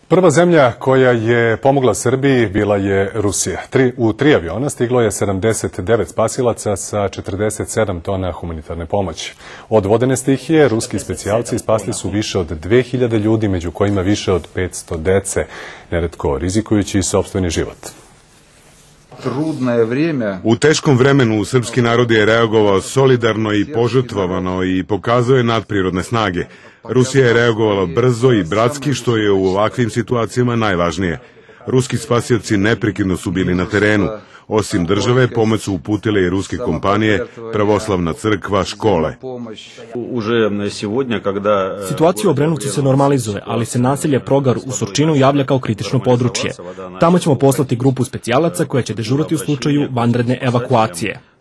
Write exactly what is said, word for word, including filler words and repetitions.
Prva zemlja koja je pomogla Srbiji bila je Rusija. Tri, u tri aviona stiglo je sedamdeset devet spasilaca sa četrdeset sedam tona humanitarne pomoći. Od vodene stihije ruski specijalci spasli su više od dve hiljade ljudi, među kojima više od petsto dece, neretko rizikujući sopstveni život. U teškom vremenu srpski narod je reagovao solidarno i požrtvovano i pokazao je nadprirodne snage. Rusija je reagovala brzo i bratski, što je u ovakvim situacijama najvažnije. Ruski spasioci neprekidno su bili na terenu. Osim države, pomoć su uputile i ruske kompanije, pravoslavna crkva, škole. Situacija u Obrenovcu se normalizuje, ali se naselje Progar u Surčinu javlja kao kritično područje. Tamo ćemo poslati grupu specijalaca koja će dežurati u slučaju vanredne evakuacije.